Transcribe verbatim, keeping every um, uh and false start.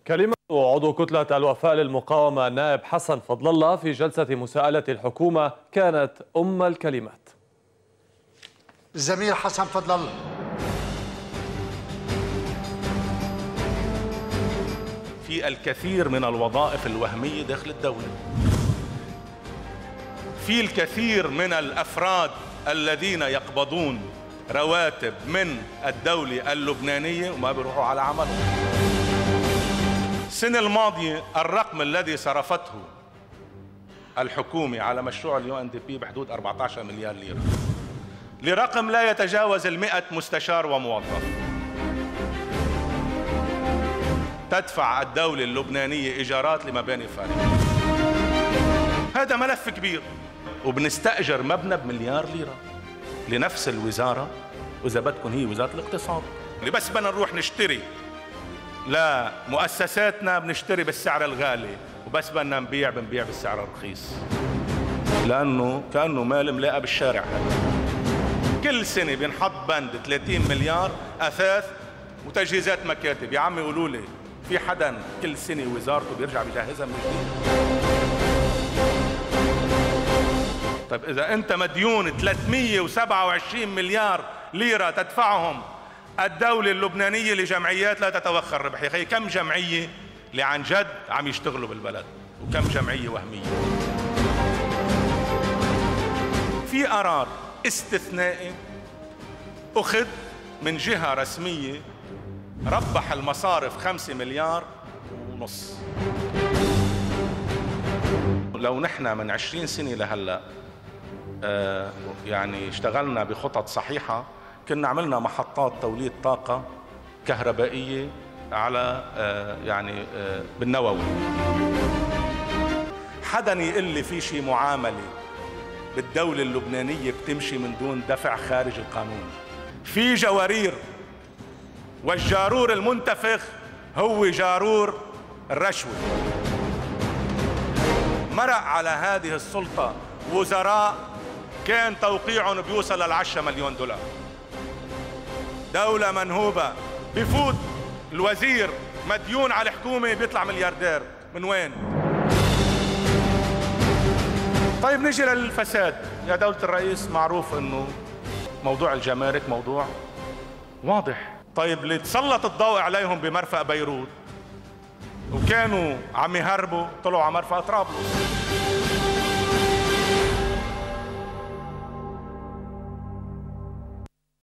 كلمة عضو كتلة الوفاء للمقاومة النائب حسن فضل الله في جلسة مساءلة الحكومة كانت أم الكلمات. الزميل حسن فضل الله. في الكثير من الوظائف الوهمية داخل الدولة، في الكثير من الأفراد الذين يقبضون رواتب من الدولة اللبنانية وما بيروحوا على عملهم. السنة الماضية الرقم الذي صرفته الحكومة على مشروع اليو ان دي بي بحدود أربعة عشر مليار ليرة، لرقم لا يتجاوز المئة مستشار وموظف. تدفع الدولة اللبنانية إيجارات لمباني فارغة. هذا ملف كبير، وبنستأجر مبنى بمليار ليرة لنفس الوزارة، وإذا بدكم هي وزارة الاقتصاد، اللي بس بدنا نروح نشتري لمؤسساتنا بنشتري بالسعر الغالي، وبس بدنا نبيع بنبيع بالسعر الرخيص، لأنه كأنه مال ملاقى بالشارع. كل سنة بينحط بند ثلاثين مليار أثاث وتجهيزات مكاتب. يا عمي قولوا لي، في حدا كل سنة وزارته بيرجع بيجهزها من جديد؟ طيب إذا أنت مديون ثلاثمئة وسبعة وعشرين مليار ليرة تدفعهم الدولة اللبنانية لجمعيات لا تتوخى الربح، يا أخي كم جمعية اللي عن جد عم يشتغلوا بالبلد وكم جمعية وهمية؟ في قرار استثنائي أخذ من جهة رسمية ربح المصارف خمسة مليار ونص. لو نحن من عشرين سنة لهلأ آه يعني اشتغلنا بخطط صحيحة، كنا عملنا محطات توليد طاقة كهربائية على آه يعني آه بالنووي. حدا يقول لي في شي معاملة بالدولة اللبنانية بتمشي من دون دفع خارج القانون؟ في جوارير، والجارور المنتفخ هو جارور الرشوة. مرق على هذه السلطة وزراء كان توقيعهم بيوصل للعشرة مليون دولار. دولة منهوبة، بفوت الوزير مديون على الحكومة بيطلع ملياردير. من وين؟ طيب نجي للفساد. يا دولة الرئيس، معروف انه موضوع الجمارك موضوع واضح. طيب اللي تسلط الضوء عليهم بمرفأ بيروت وكانوا عم يهربوا طلعوا على مرفأ طرابلس.